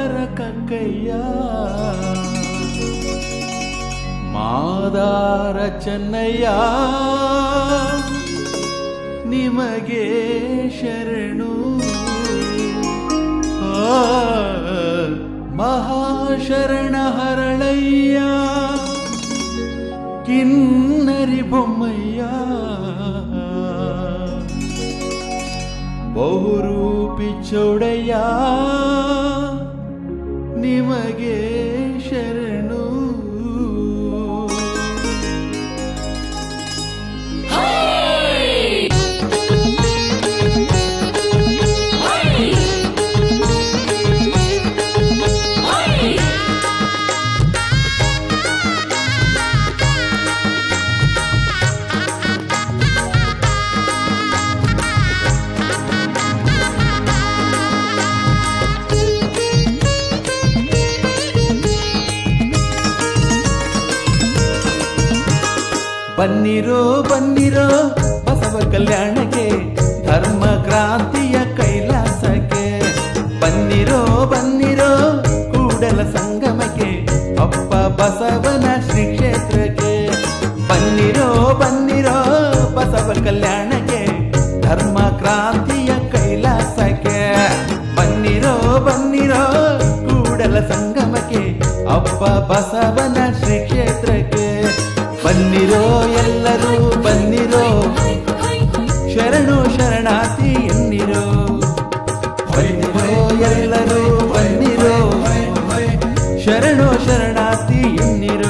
ಕಕ್ಕಯ್ಯ ಮಾದಾರ ಚೆನ್ನಯ್ಯ ನಿಮಗೆ ಶರಣು ಮಹಾಶರಣ ಹರಳಯ್ಯ ಕಿನ್ನರಿ ಬೊಮ್ಮಯ್ಯ ಬಹುರೂಪಿ ಚೌಡಯ್ಯ ನಿಮಗೆ ಶರಣು ಬನ್ನಿರೋ ಬನ್ನಿರೋ ಬಸವ ಕಲ್ಯಾಣಕ್ಕೆ ಧರ್ಮ ಕ್ರಾಂತಿಯ ಕೈಲಾಸಕ್ಕೆ ಬನ್ನಿರೋ ಬನ್ನಿರೋ ಕೂಡಲ ಸಂಗಮಕ್ಕೆ ಅಪ್ಪ ಬಸವನ ಶ್ರೀ ಕ್ಷೇತ್ರಕ್ಕೆ ಬನ್ನಿರೋ ಬನ್ನಿರೋ ಬಸವ ಕಲ್ಯಾಣಕ್ಕೆ ಧರ್ಮ ಕ್ರಾಂತಿಯ ಕೈಲಾಸಕ್ಕೆ ಬನ್ನಿರೋ ಬನ್ನಿರೋ ಕೂಡಲ ಸಂಗಮಕ್ಕೆ ಅಪ್ಪ ಬಸವನ ಶ್ರೀ ಕ್ಷೇತ್ರಕ್ಕೆ ಬನ್ನಿರೋ ಎಲ್ಲರೂ ಬನ್ನಿರೋ ಶರಣು ಶರಣಾರ್ಥಿ ಎನ್ನಿರೋ ಬನ್ನಿರೋ ಎಲ್ಲರೂ ಬನ್ನಿರೋ ಶರಣು ಶರಣಾರ್ಥಿ ಎನ್ನಿರೋ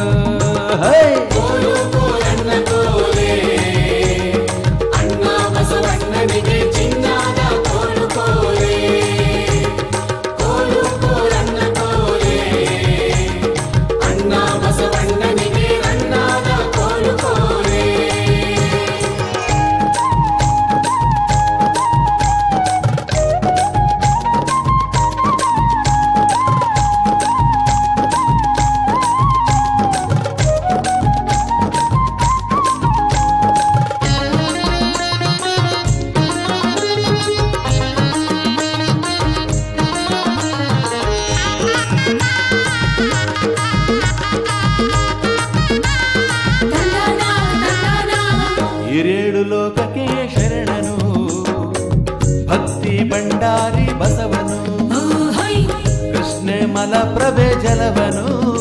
ಹಿರೇಳು ಲೋಕಕ್ಕೆ ಶರಣನು ಭಕ್ತಿ ಭಂಡಾರಿ ಬಸವನು ಕೃಷ್ಣ ಮಲಪ್ರಭೆ ಜಲವನು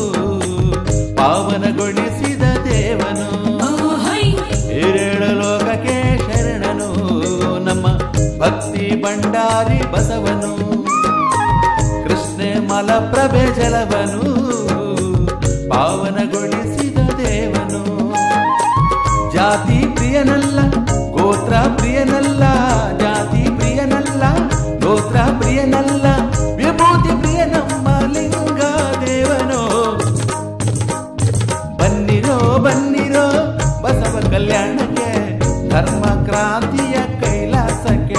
ಪಾವನಗೊಳಿಸಿದ ದೇವನು ಹಿರೇಳು ಲೋಕಕ್ಕೆ ಶರಣನು ನಮ್ಮ ಭಕ್ತಿ ಭಂಡಾರಿ ಬಸವನು ಕೃಷ್ಣ ಮಲಪ್ರಭೆ ಜಲವನು ಪಾವನಗೊಳಿಸಿದ ದೇವನು ಜಾತಿ ಪ್ರಿಯನಲ್ಲ ಗೋತ್ರ ಪ್ರಿಯನಲ್ಲ ಜಾತಿ ಪ್ರಿಯನಲ್ಲ ಗೋತ್ರ ಪ್ರಿಯನಲ್ಲ ವಿಭೂತಿ ಪ್ರಿಯ ನಮ್ಮ ಲಿಂಗ ದೇವನೋ ಬನ್ನಿರೋ ಬನ್ನಿರೋ ಬಸವ ಕಲ್ಯಾಣಕ್ಕೆ ಧರ್ಮ ಕ್ರಾಂತಿಯ ಕೈಲಾಸಕ್ಕೆ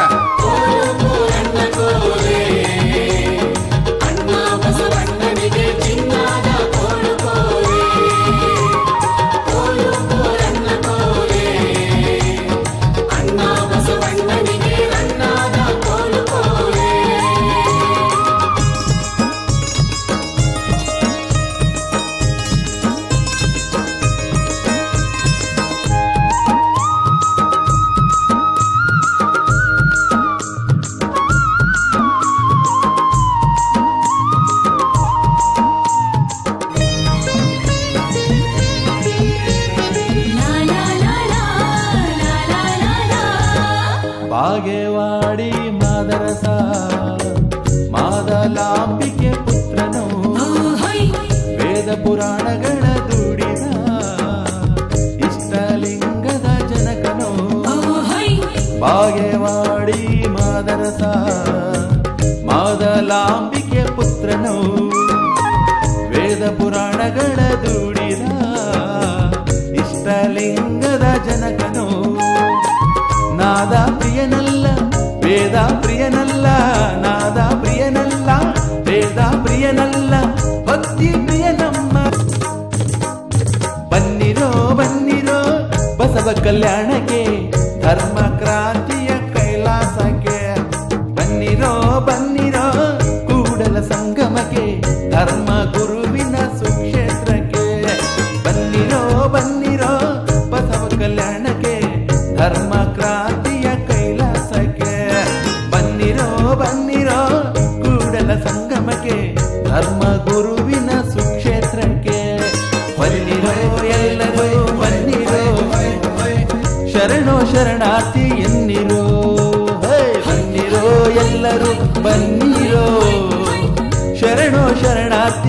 ಬಾಗೇವಾಡಿ ಮಾದರಸ ಮಾದಲಾಂಬಿಕೆ ಪುತ್ರನು ವೇದ ಪುರಾಣಗಳ ದುಡಿದ ಇಷ್ಟಲಿಂಗದ ಜನಕನು ಬಾಗೇವಾಡಿ ಮಾದರಸ ಮಾದಲಾಂಬಿಕೆ ಪುತ್ರನು ವೇದ ಪುರಾಣಗಳ ದುಡಿದ ಇಷ್ಟಲಿಂಗದ ಜನಕನು ನಾದ ಪ್ರಿಯನಲ್ಲ ವೇದ ಪ್ರಿಯನಲ್ಲ ನಾದ ಪ್ರಿಯನಲ್ಲ ವೇದ ಪ್ರಿಯನಲ್ಲ ಭಕ್ತಿ ಪ್ರಿಯ ನಮ್ಮ ಬನ್ನಿರೋ ಬನ್ನಿರೋ ಬಸವ ಕಲ್ಯಾಣಕ್ಕೆ ಧರ್ಮ ಕ್ರಾಂತಿಯ ಕೈಲಾಸಕ್ಕೆ ಬನ್ನಿರೋ ಬನ್ನಿರೋ ಕೂಡಲ ಸಂಗ ಧರ್ಮ ಗುರುವಿನ ಸುಕ್ಷೇತ್ರಕ್ಕೆ ಬನ್ನಿರೋ ಎಲ್ಲರೂ ಬನ್ನಿರೋ ಶರಣೋ ಶರಣಾರ್ಥಿ ಎನ್ನಿರೋ ಬನ್ನಿರೋ ಎಲ್ಲರೂ ಬನ್ನಿರೋ ಶರಣೋ ಶರಣಾರ್ಥಿ